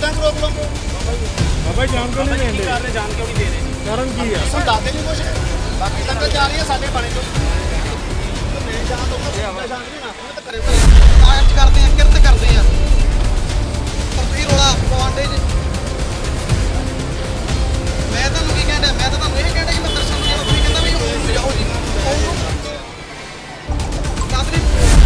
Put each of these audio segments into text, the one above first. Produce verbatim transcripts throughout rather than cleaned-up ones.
Tank रोक लो। बाबा जान क्यों नहीं दे रहे? जान क्यों नहीं दे रहे? कारण की है? हम दाते नहीं कुछ बाकी संगत जा रही है साढ़े पानी तो मैं जान तो जान भी ना तो करे आज करते हैं किरत करते हैं पर भी रोला पवांडे जी मैं तो की कहंदा मैं तो ਤੁਹਾਨੂੰ ਇਹ ਕਹਿੰਦਾ ਜੀ ਮੈਂ ਦਰਸ਼ਨ ਨੂੰ ਤੁਸੀਂ ਕਹਿੰਦਾ ਵੀ ਉਹ ਜਾਓ ਜੀ ਕਾਦਰੀ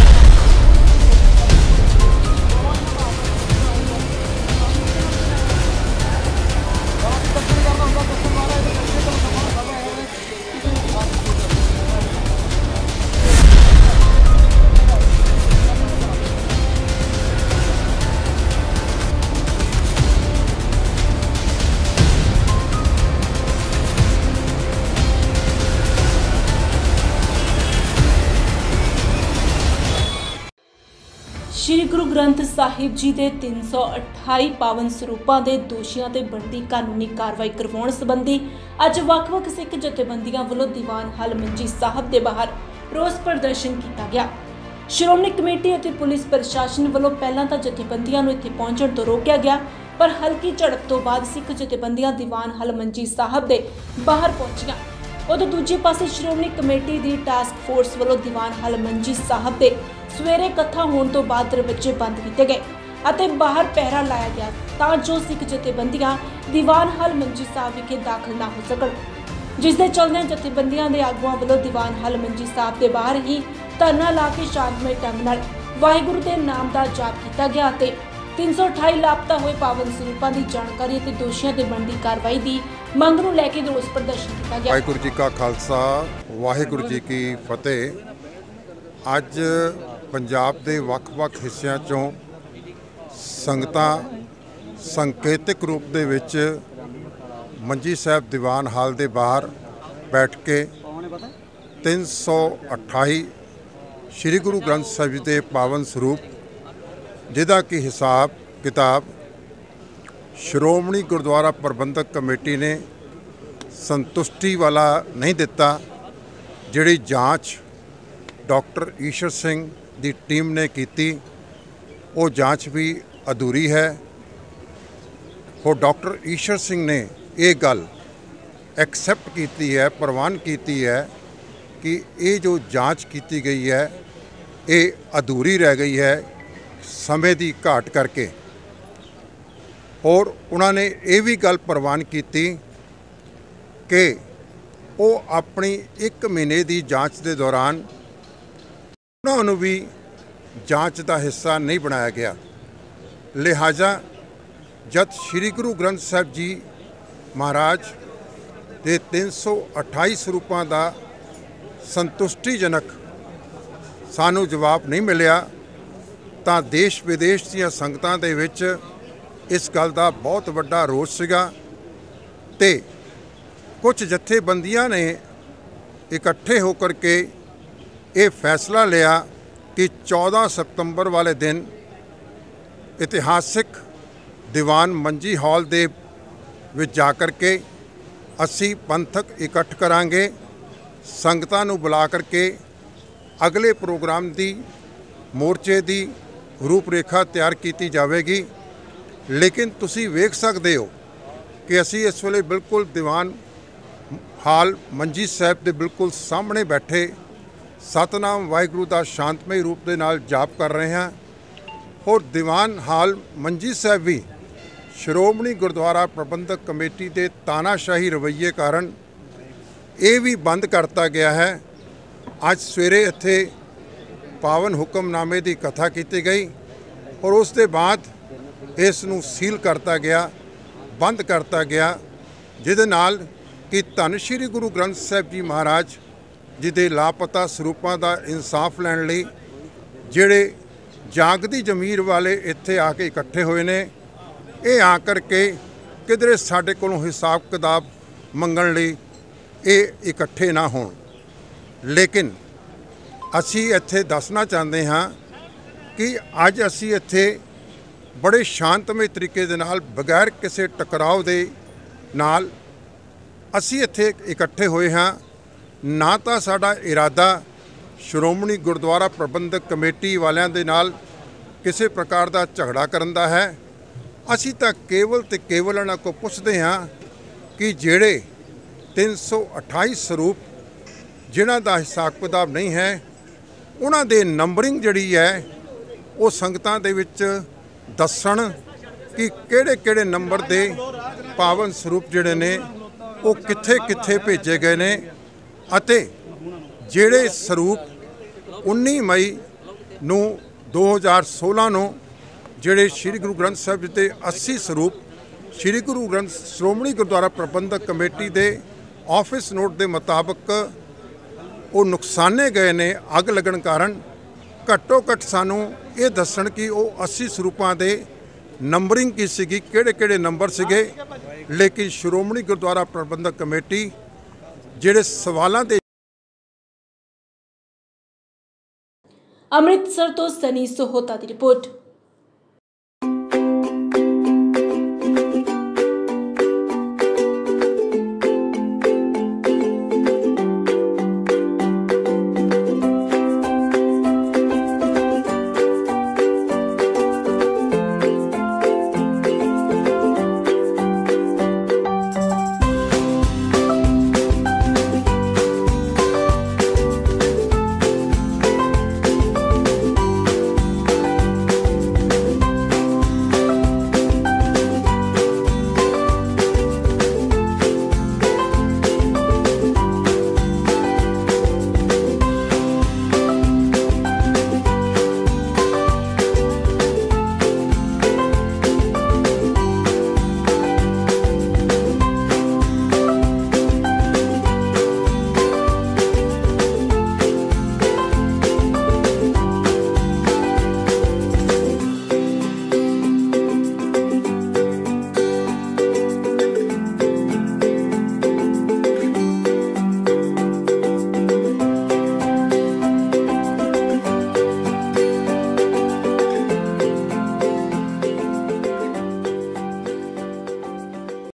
श्री गुरु ग्रंथ साहिब जी के तीन सौ अठाई पावन स्वरूपों के दोषियों ते बनती कानूनी कार्रवाई करवाउण संबंधी अज वख-वख सिख जथेबंदियों वालों दीवान हाल मंजी साहब के बाहर रोस प्रदर्शन किया गया। श्रोमणी कमेटी और पुलिस प्रशासन वालों पहला तो जथेबंदियों को इत्थे पहुंचण तो रोकया गया, पर हल्की झड़प तो बाद सिख जथेबंदियां दीवान हाल मंजी साहब के बाहर पहुंचियां। उधर दूजे पासे श्रोमणी कमेटी की टास्क फोर्स वालों दीवान हाल मंजी साहब के सवेरे कथा होने तो बाद दरवाजे बंद किए गए और बाहर पहरा लाया गया तां जो सिख जथेबंदियां दीवान हाल मंजी साहब विखे दाखिल ना हो सकन, जिसके चलदे जथेबंदियां के आगुआं वालों दीवान हाल मंजी साहब के बाहर ही धरना ला के शांतमय ढंग नाल वाहिगुरू के नाम का जाप किया गया। तीन सौ अठाई लापता हुए पावन स्वरूपों की जानकारी और दोषियों ते बनती कार्रवाई की मंग नूं लैके रोस प्रदर्शन किया गया। वाहिगुरू जी का खालसा वाहिगुरू जी की फतेह। अज पंजाब के ਵੱਖ-ਵੱਖ हिस्सों चों संगतां संकेतिक रूप दे विच मंजी साहब दीवान हाल दे बाहर बैठ के तीन सौ अठाई श्री गुरु ग्रंथ साहिब जी के पावन स्वरूप जिहदा कि हिसाब किताब श्रोमणी गुरुद्वारा प्रबंधक कमेटी ने संतुष्टि वाला नहीं दिता। जिहड़ी जांच डॉक्टर ईश्वर सिंह दी टीम ने की वो जांच भी अधूरी है। और डॉक्टर ईश्वर सिंह ने ये गल एक्सेप्ट की है, प्रवान की है कि ये जो जांच की गई है ये अधूरी रह गई है समय की घाट करके। और उन्होंने ये भी गल प्रवान की कि वो अपनी एक महीने की जांच के दौरान उन्होंने भी जांच का हिस्सा नहीं बनाया गया। लिहाजा जब श्री गुरु ग्रंथ साहिब जी महाराज के तीन सौ अठाई स्वरूपों का संतुष्टिजनक सानू जवाब नहीं मिलिया तो देश विदेश दी संगतां दे विच इस गल का बहुत वड्डा रोष सीगा ते कुछ जथेबंदियां ने इकट्ठे होकर के ये फैसला लिया कि चौदह सितंबर वाले दिन इतिहासिक दीवान मंजी हॉल दे विच जाकर के असी पंथक इकट्ठ करांगे, संगतां नूं बुला करके अगले प्रोग्राम दी मोर्चे दी रूपरेखा तैयार की जाएगी। लेकिन तुसी वेख सकते हो कि असी इस वेले बिल्कुल दीवान हाल मंजी साहब के बिल्कुल सामने बैठे सतनाम वाहिगुरू का शांतमय रूप के नाल जाप कर रहे हैं। और दीवान हाल मंजी साहब भी श्रोमणी गुरुद्वारा प्रबंधक कमेटी के तानाशाही रवैये कारण ये भी बंद करता गया है। अज सवेरे इत्थे पावन हुक्मनामे की कथा की गई और उसके बाद इस नूं सील करता गया, बंद करता गया, जिहदे नाल कि धन श्री गुरु ग्रंथ साहिब जी महाराज जी दे लापता स्वरूपों का इंसाफ लैण लई जिहड़े जागदी जमीर वाले इत्थे आके इकट्ठे हुए ने, ये आकर के किधरे साडे कोलों हिसाब किताब मंगण लई ये इकट्ठे ना होण। लेकिन असी इत्थे दसना चाहते हाँ कि अज असी इत्थे बड़े शांतमय तरीके दे नाल बगैर किसी टकराव दे नाल असी इत्थे इकट्ठे हुए हाँ। ना तो साडा इरादा श्रोमणी गुरुद्वारा प्रबंधक कमेटी वालियां दे नाल किसी प्रकार का झगड़ा करन दा है ਅਸੀਂ ਤਾਂ ਕੇਵਲ ਤੇ ਕੇਵਲ ਇਹਨਾਂ ਕੋ ਪੁੱਛਦੇ ਹਾਂ ਕਿ ਜਿਹੜੇ ਤਿੰਨ ਸੌ ਅਠਾਈ ਸਰੂਪ ਜਿਨ੍ਹਾਂ ਦਾ ਹਿਸਾਬ ਕਿਤਾਬ ਨਹੀਂ ਹੈ ਉਹਨਾਂ ਦੇ ਨੰਬਰਿੰਗ ਜਿਹੜੀ ਹੈ ਉਹ ਸੰਗਤਾਂ ਦੇ ਵਿੱਚ ਦੱਸਣ ਕਿ ਕਿਹੜੇ ਕਿਹੜੇ ਨੰਬਰ ਦੇ ਪਾਵਨ ਸਰੂਪ ਜਿਹੜੇ ਨੇ ਉਹ ਕਿੱਥੇ ਕਿੱਥੇ ਭੇਜੇ ਗਏ ਨੇ ਅਤੇ ਜਿਹੜੇ ਸਰੂਪ ਉੱਨੀ ਮਈ ਨੂੰ ਦੋ ਹਜ਼ਾਰ ਸੋਲਾਂ ਨੂੰ ਜਿਹੜੇ ਸ਼੍ਰੀ ਗੁਰੂ ਗ੍ਰੰਥ ਸਾਹਿਬ ਜੀ ਦੇ ਅੱਸੀ ਸਰੂਪ ਸ਼੍ਰੀ ਗੁਰੂ ਗ੍ਰੰਥ ਸ਼੍ਰੋਮਣੀ ਗੁਰਦੁਆਰਾ ਪ੍ਰਬੰਧਕ ਕਮੇਟੀ ਦੇ ਆਫਿਸ ਨੋਟ ਦੇ ਮੁਤਾਬਕ ਉਹ ਨੁਕਸਾਨੇ ਗਏ ਨੇ ਅੱਗ ਲੱਗਣ ਕਾਰਨ, ਘੱਟੋ ਘੱਟ ਸਾਨੂੰ ਇਹ ਦੱਸਣ ਕਿ ਉਹ ਅੱਸੀ ਸਰੂਪਾਂ ਦੇ ਨੰਬਰਿੰਗ ਕੀ ਸੀਗੀ, ਕਿਹੜੇ ਕਿਹੜੇ ਨੰਬਰ ਸੀਗੇ। ਲੇਕਿਨ ਸ਼੍ਰੋਮਣੀ ਗੁਰਦੁਆਰਾ ਪ੍ਰਬੰਧਕ ਕਮੇਟੀ ਜਿਹੜੇ ਸਵਾਲਾਂ ਦੇ ਅੰਮ੍ਰਿਤਸਰ ਤੋਂ ਸਨੀ ਸੋਹਤਾ ਦੀ ਰਿਪੋਰਟ।